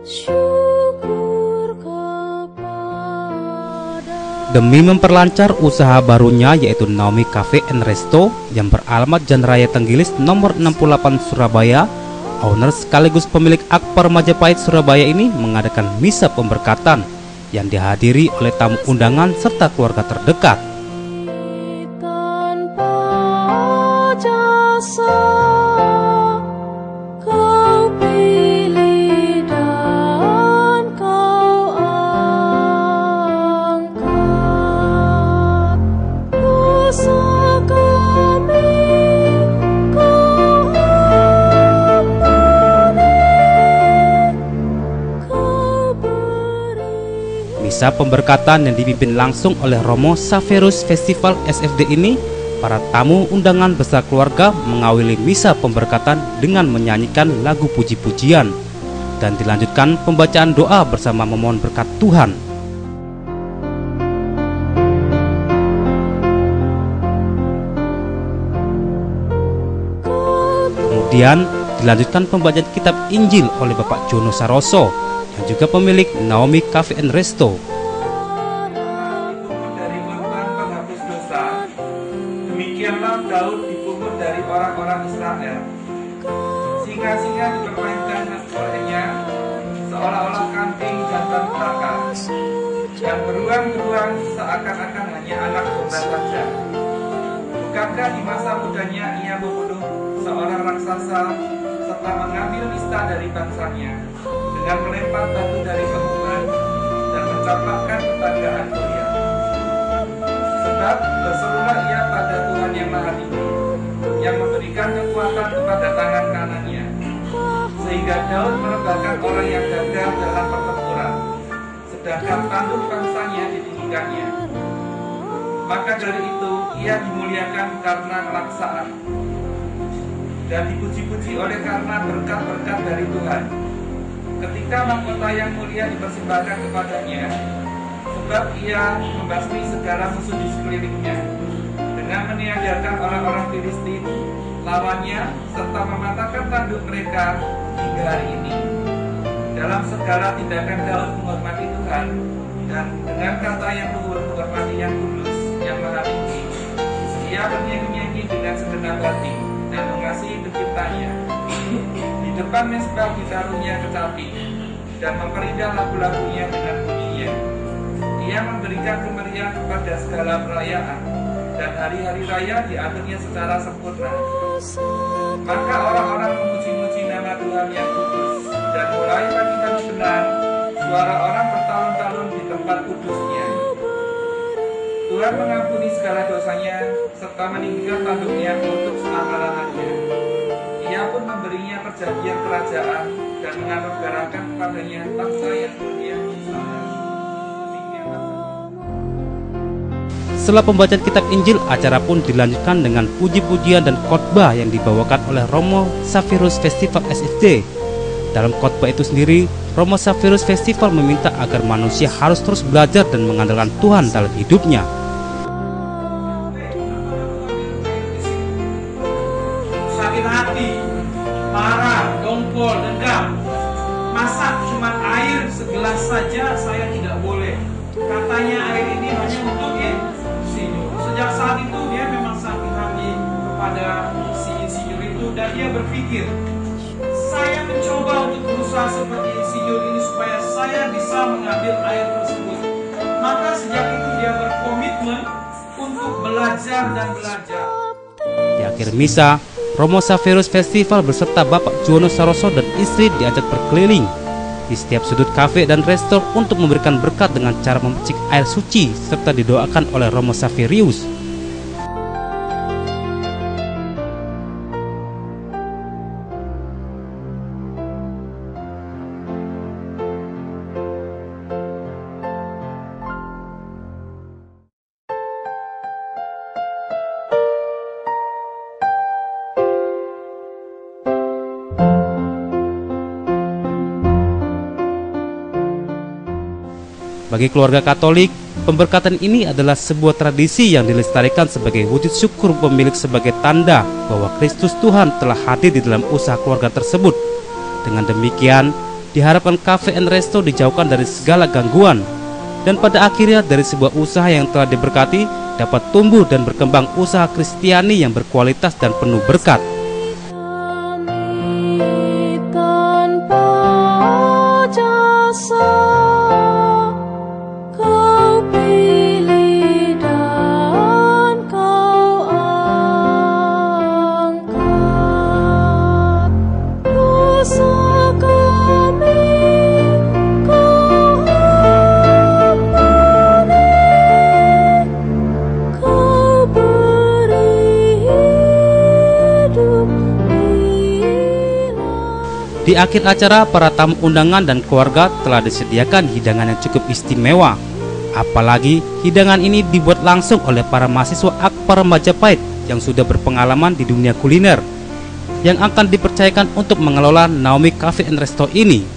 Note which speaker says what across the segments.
Speaker 1: Demi memperlancar usaha barunya yaitu Naomi Cafe and Resto yang beralamat Jalan Raya Tenggilis nomor 68 Surabaya, owner sekaligus pemilik Akbar Majapahit Surabaya ini mengadakan misa pemberkatan yang dihadiri oleh tamu undangan serta keluarga terdekat. Misa pemberkatan yang dipimpin langsung oleh Romo Saverus Festival SFD ini, para tamu undangan beserta keluarga mengawali misa pemberkatan dengan menyanyikan lagu puji-pujian dan dilanjutkan pembacaan doa bersama memohon berkat Tuhan. Kemudian dilanjutkan pembacaan kitab Injil oleh Bapak Jono Saroso yang juga pemilik Naomi Cafe and Resto.
Speaker 2: Dari korban penghapus dosa, demikianlah Daud dipungut dari orang-orang Israel. Singa-singa dipermainkan olehnya, seolah-olah kambing jantan belaka, yang beruang-beruang seakan-akan hanya anak domba saja. Bukankah di masa mudanya ia membunuh seorang raksasa serta mengambil nista dari bangsanya dengan melempar batu dari penggulan dan mencaplakkan kebagaan Goliat. Sebab berserulah ia pada Tuhan yang Maha Tinggi, yang memberikan kekuatan kepada tangan kanannya, sehingga Daud merebahkan orang yang gagal dalam pertempuran, sedangkan tanduk bangsanya ditinggikannya. Maka dari itu ia dimuliakan karena kelaksaan dan dipuji-puji oleh karena berkat-berkat dari Tuhan. Ketika mahkota yang mulia dipersembahkan kepadanya, sebab ia membasmi segala musuh di sekelilingnya dengan meniadakan orang-orang Filistin lawannya serta mematahkan tanduk mereka hingga hari ini. Dalam segala tindakan Daud menghormati Tuhan dan dengan kata yang luhur menghormati yang kudus, yang Maha Tinggi. Ia bernyanyi-nyanyi dengan segenap hati dan mengasihi penciptanya. Di depan mezbah ditaruhnya kecapi dan memperindah lagu-lagunya dengan bunyinya. Ia memberikan kemeriahan kepada segala perayaan dan hari-hari raya diaturnya secara sempurna. Maka orang-orang memuji-muji nama Tuhan yang kudus, dan mulai pagi-pagi benar suara orang bertalun-talun di tempat kudusnya. Tuhan mengampuni segala dosanya serta meninggikan tanduknya untuk selama-lamanya. Ia pun memberinya perjanjian kerajaan dan menganugerahkan kepadanya bangsa yang mulia Israel.
Speaker 1: Setelah pembacaan kitab Injil, acara pun dilanjutkan dengan puji-pujian dan khotbah yang dibawakan oleh Romo Saverus Festival SFD. Dalam khotbah itu sendiri, Romo Saverus Festival meminta agar manusia harus terus belajar dan mengandalkan Tuhan dalam hidupnya.
Speaker 2: Sakit hati, marah, dongkol, dendam. Masa cuma air segelas saja saya tidak boleh. Katanya air ini hanya untuk insinyur. Sejak saat itu dia memang sakit hati kepada si insinyur itu dan dia berpikir, saya mencoba untuk berusaha seperti insinyur ini supaya saya bisa mengambil air tersebut. Maka sejak itu dia berkomitmen untuk belajar dan belajar.
Speaker 1: Di akhir misa, Romo Saverus Festival beserta Bapak Jono Saroso dan istri diajak berkeliling di setiap sudut kafe dan resto untuk memberikan berkat dengan cara memercik air suci serta didoakan oleh Romo Saverus. Bagi keluarga Katolik, pemberkatan ini adalah sebuah tradisi yang dilestarikan sebagai wujud syukur pemilik sebagai tanda bahwa Kristus Tuhan telah hadir di dalam usaha keluarga tersebut. Dengan demikian, diharapkan Cafe and Resto dijauhkan dari segala gangguan, dan pada akhirnya dari sebuah usaha yang telah diberkati dapat tumbuh dan berkembang usaha Kristiani yang berkualitas dan penuh berkat. Di akhir acara, para tamu undangan dan keluarga telah disediakan hidangan yang cukup istimewa. Apalagi hidangan ini dibuat langsung oleh para mahasiswa Akpar Majapahit yang sudah berpengalaman di dunia kuliner, yang akan dipercayakan untuk mengelola Naomi Cafe and Resto ini.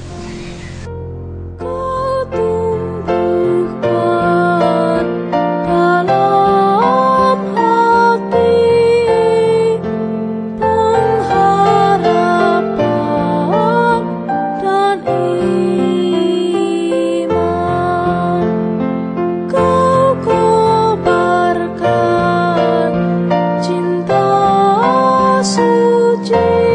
Speaker 3: Suci